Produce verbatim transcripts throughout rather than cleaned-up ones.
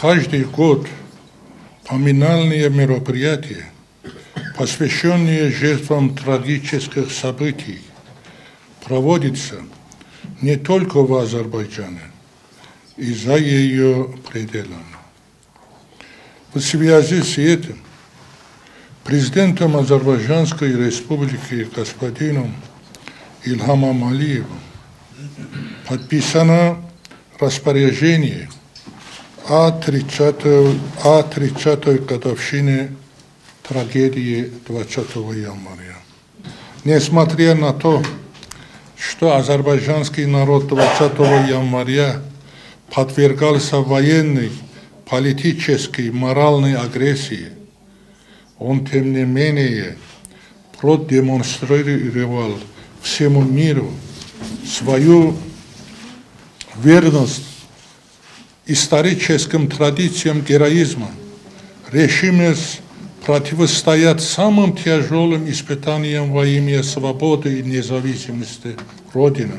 Каждый год поминальные мероприятия, посвященные жертвам трагических событий, проводятся не только в Азербайджане и за ее пределами. В связи с этим президентом Азербайджанской республики господином Ильхамом Алиевым подписано распоряжение о тридцатой годовщине трагедии двадцатого января. Несмотря на то, что азербайджанский народ двадцатого января подвергался военной, политической, моральной агрессии, он, тем не менее, продемонстрировал всему миру свою верность историческим традициям героизма, решимость противостоять самым тяжелым испытаниям во имя свободы и независимости Родины,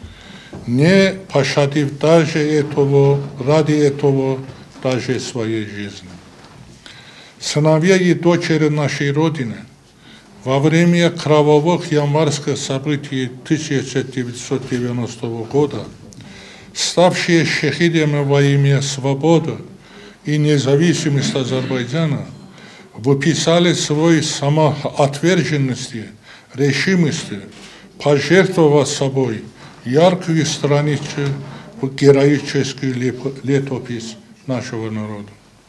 не пощадив даже этого, ради этого даже своей жизни. Сыновья и дочери нашей Родины во время кровавых январских событий тысяча девятьсот девяностого года, ставшие шахидами во имя свободы и независимости Азербайджана, выписали свой самоотверженности, решимости, пожертвовав собой яркую страницу в героическую летопись нашего народа.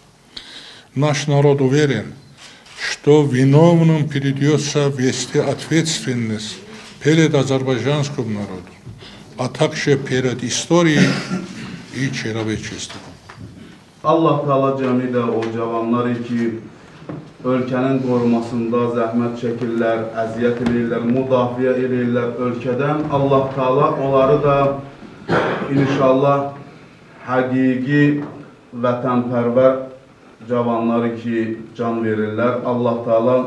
Наш народ уверен, что виновным придется вести ответственность перед азербайджанским народом, а также перед историей и человечеством. Allah Teala cəmidə o cavanlar ki, ölkənin qorumasında zəhmət çəkirlər, əziyyət edirlər, müdafiə edirlər ölkədən. Allah Teala onları da inşallah həqiqi vətənpərvər cavanları ki, can verirlər. Allah Teala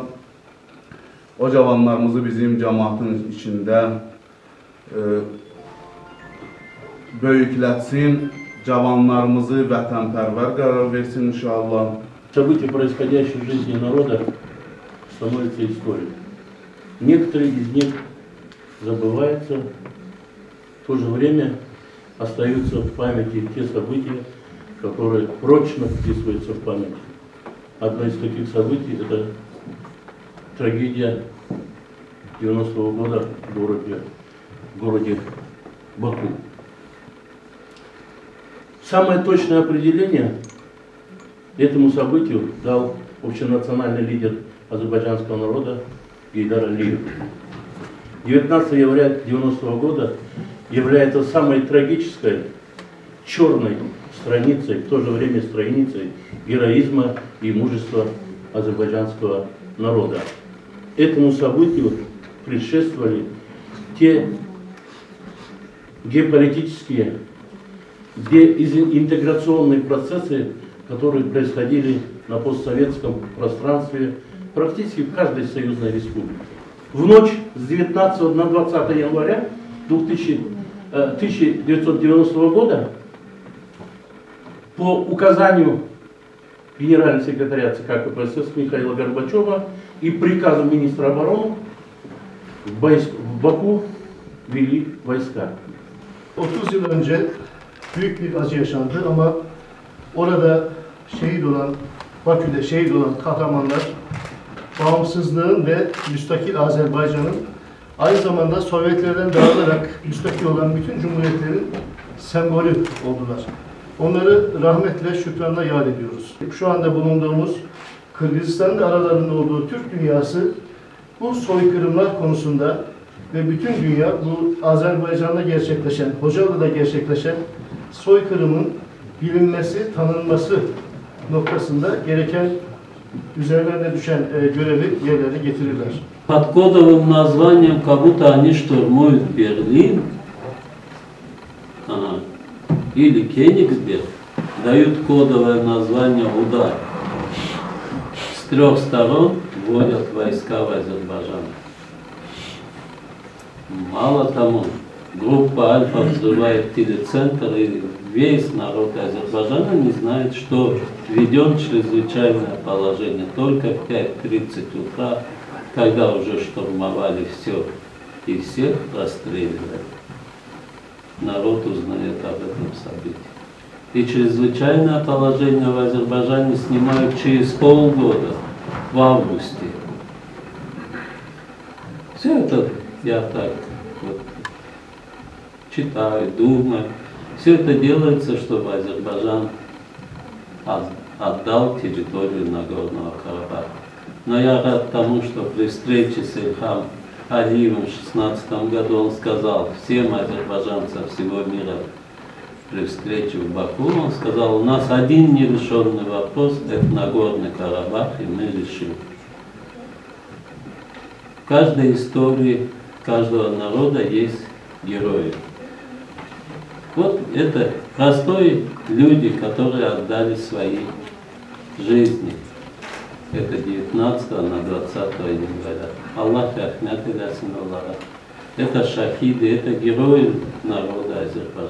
o cavanlarımızı bizim cəmaatın içində e, böyüklətsin, cavanlarımızı vətənpərvər qərar versin inşallah. События, происходящие в жизни народа, становятся историей. Некоторые из них забываются, в то же время остаются в памяти те события, которые прочно вписываются в память. Одно из таких событий – это трагедия девяностого года в городе, в городе Баку. Самое точное определение этому событию дал общенациональный лидер азербайджанского народа Гейдар Алиев. девятнадцатого января девяностого года является самой трагической, черной страницей, в то же время страницей героизма и мужества азербайджанского народа. Этому событию предшествовали те геополитические, деинтеграционные процессы, которые происходили на постсоветском пространстве практически в каждой союзной республике. В ночь с девятнадцатого на двадцатое января тысяча девятьсот девяностого года по указанию генерального секретаря ЦК КПСС Михаила Горбачева и приказом министра обороны в, войск, в Баку вели войска. otuz yıl önce büyük bir acı yaşandı ama orada şehit olan, Bakü'de şehit olan kahramanlar bağımsızlığın ve müstakil Azerbaycan'ın aynı zamanda Sovyetlerden dağılarak müstakil olan bütün cumhuriyetlerin sembolü oldular. Onları rahmetle, şükranla yad ediyoruz. Şu anda bulunduğumuz Kırgızistan'da aralarında olduğu Türk dünyası bu soykırımlar konusunda ve bütün dünya bu Azerbaycan'da gerçekleşen, Hocalı'da gerçekleşen soykırımın bilinmesi, tanınması noktasında gereken üzerlerine düşen e, görevi yerlerine getirirler. Под кодовым названием, как будто они штурмуют Берлин ага, или Кенигсберг, дают кодовое название «Удар». С трех сторон вводят войска в Азербайджан. Мало тому, группа Альфа взрывает телецентр, и весь народ Азербайджана не знает, что введен чрезвычайное положение. Только в пять тридцать утра, когда уже штурмовали все и всех расстреливали, народ узнает об этом событии. И чрезвычайное положение в Азербайджане снимают через полгода, в августе. Все это я так вот читаю, думаю. Все это делается, чтобы Азербайджан отдал территорию Нагорного Карабаха. Но я рад тому, что при встрече с Ильхам Алиевым в две тысячи шестнадцатом году он сказал всем азербайджанцам всего мира, при встрече в Баку, он сказал, у нас один нерешенный вопрос, это Нагорный Карабах, и мы решим. В каждой истории каждого народа есть герои. Вот это простые люди, которые отдали свои жизни. Это девятнадцатого на двадцатое января. Аллах рахмят и лясин Аллаха. Это шахиды, это герои народа Азербайджана.